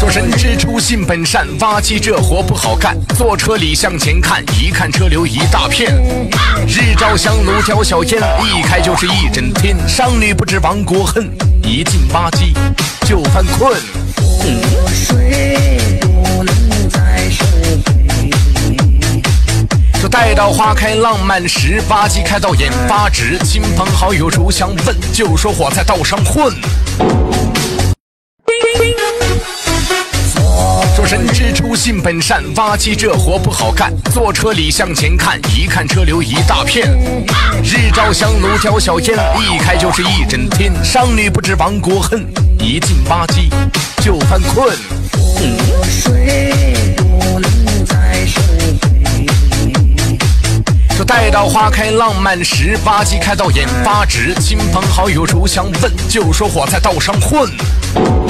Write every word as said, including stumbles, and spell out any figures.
说人之初性本善，挖机这活不好干。坐车里向前看，一看车流一大片。日照香炉叼小烟，一开就是一整天。商女不知亡国恨，一进挖机就犯困。说待到花开浪漫时，挖机开到眼发直。亲朋好友如相问，就说我在道上混。说人之初性本善，挖机这活不好干。坐车里向前看，一看车流一大片。日照香炉叼小烟，一开就是一整天。商女不知亡国恨，一进挖机就犯困。说待到花开浪漫时，挖机开到眼发直。亲朋好友如相问，就说我在道上混。